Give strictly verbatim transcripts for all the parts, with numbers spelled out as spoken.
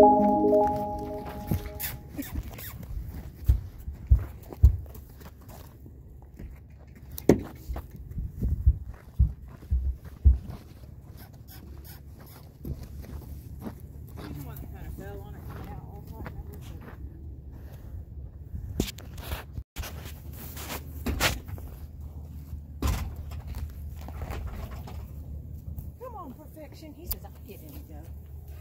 Perfection. He says, I'll get in and go.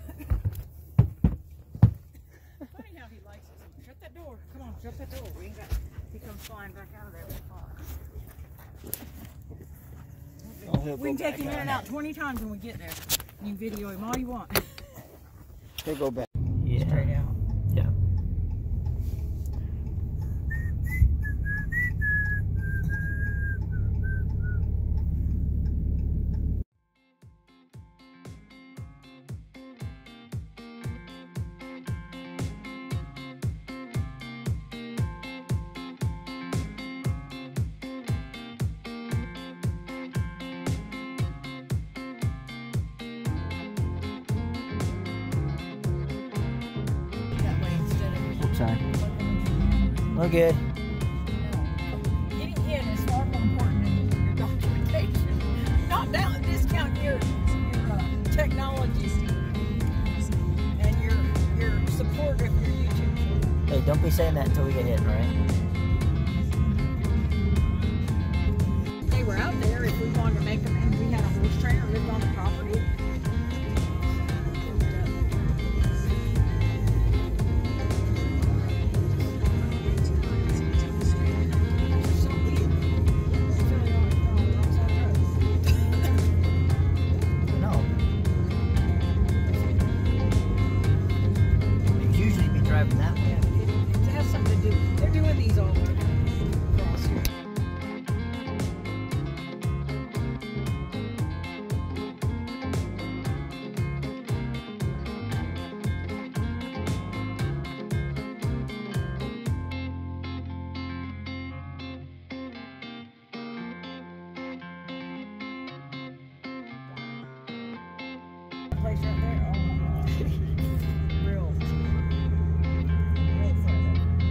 Funny how he likes it. Shut that door. Come on, shut that door. We ain't got, he comes flying back out of there with the car. We can take him in and out twenty times when we get there. You can video him all you want. He'll go back. Yeah. Straight out. Yeah. Sorry. We're good. Getting in is far more important than your documentation. Not down discount your your uh, technology and your your support of your YouTube. Hey, don't be saying that until we get hit, right? They were out there if we wanted to make them, and we had a horse trainer lived on the property. Place right there. Oh my gosh. Real. Real fun.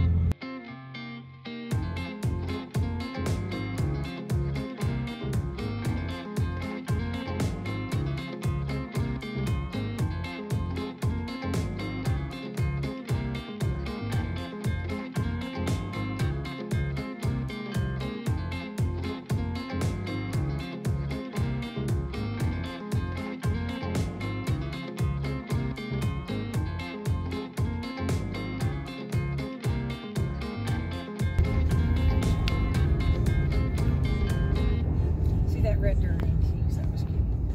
Red dirt antiques, that was cute.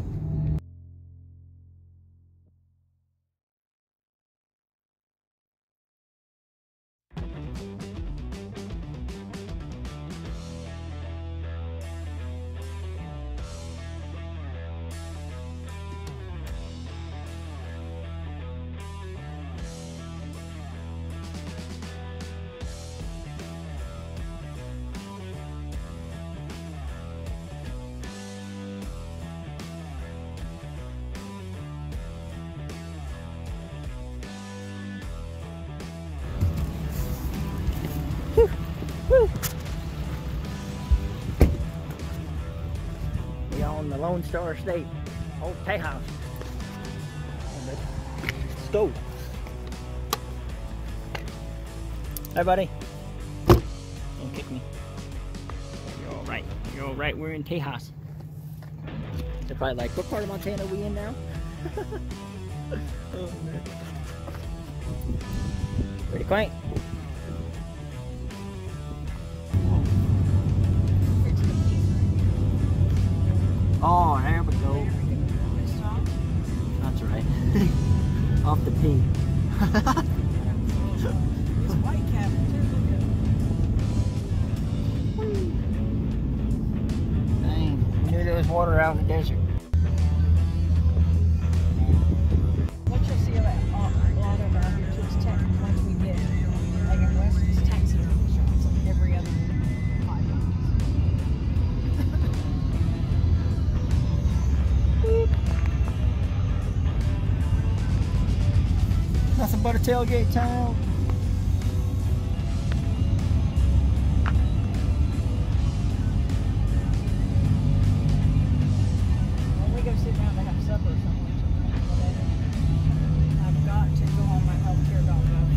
We on the Lone Star State, old Tejas. Let's go. Hi, buddy. Don't kick me. You're all right. You're all right. We're in Tejas. They're probably like, what part of Montana are we in now? Oh, man. Pretty quaint. Oh, there we go. That's right. Off the pink. It's white cabin too. Dang, we knew there was water out in the desert. What you'll see about a lot of our kids' tech once we get like in West is taxi shops like every other five miles. Nothing got a tailgate town. When we go sit down to have supper or something, I've got to go on my healthcare dot gov.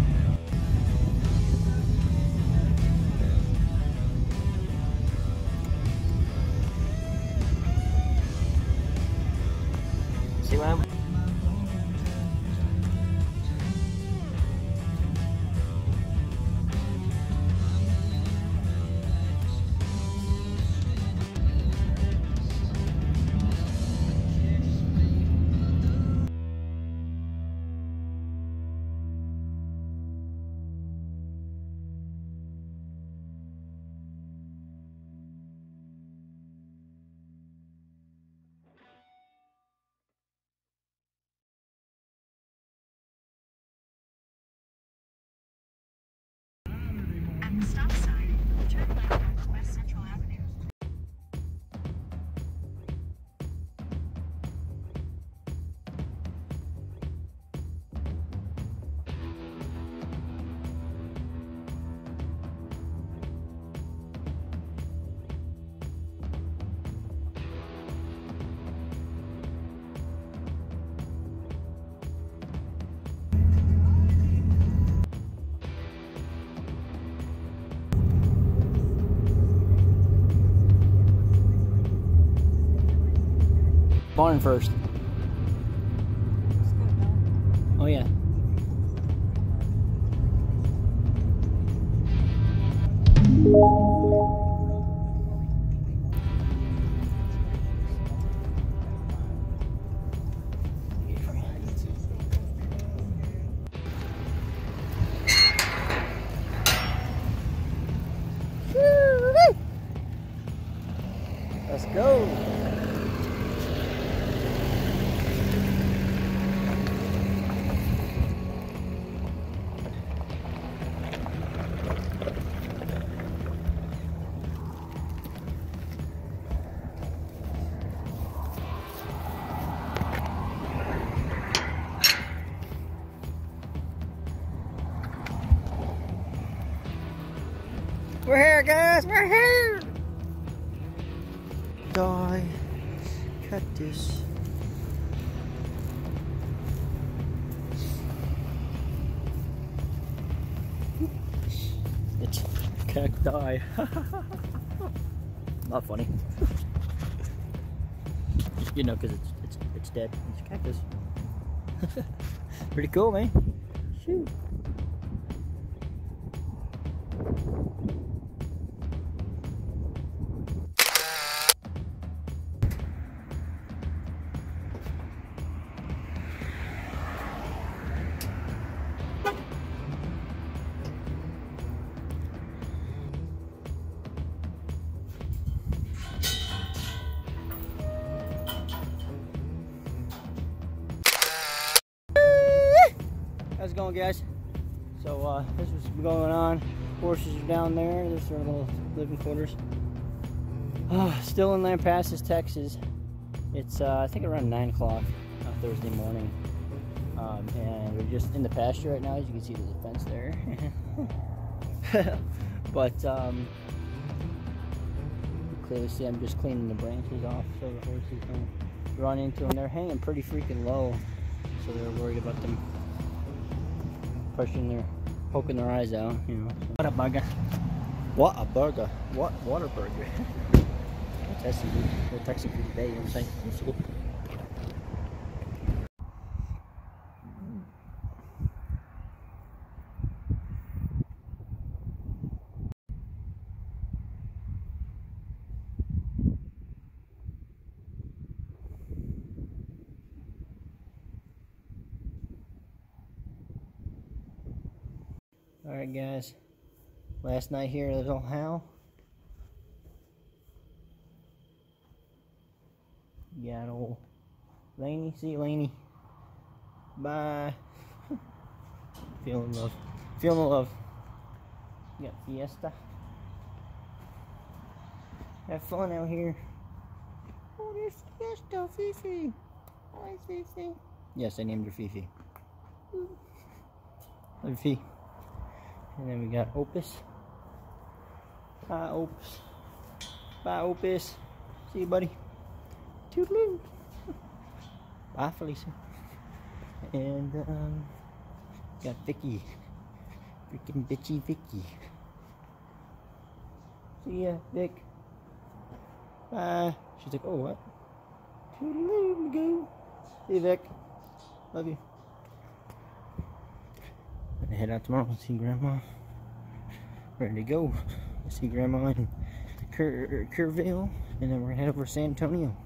See what I'm... At the stop sign, turn left on West Central Avenue. Barn first. Oh yeah. Let's go. We're here, guys. We're here. Die. Cactus. It's cacti. Not funny. You know, because it's it's it's dead. It's cactus. Pretty cool, man. Shoot. How's it going, guys? So uh, this was going on. Horses are down there. There's their little living quarters. Uh, still in Lampasas, Texas. It's uh, I think around nine o'clock uh, Thursday morning, um, and we're just in the pasture right now. As you can see, there's a fence there. But um, you clearly see I'm just cleaning the branches off so the horses don't run into them. They're hanging pretty freaking low, so they're worried about them pushing their, poking their eyes out, you know. What a burger. What a burger. What water burger. That's some good, good Texas food today, you know what I'm saying? That's cool. Alright guys, last night here at Little Hal. Got old Laney, see you Laney. Bye. Feeling love. Feeling the love. You got Fiesta. Have fun out here. Oh, there's Fiesta, Fifi. Hi, Fifi. Yes, I named her Fifi. Love you, Fee. And then we got Opus. Bye, Opus. Bye, Opus. See you, buddy. Toodaloo. Bye, Felicia. And, um, got Vicky. Freaking bitchy Vicky. See ya, Vic. Bye. She's like, oh, what? Toodaloo, go. See you, Vic. Love you. Gonna head out tomorrow and see Grandma. Ready to go. See Grandma in Cur Kerrville, and then we're gonna head over to San Antonio.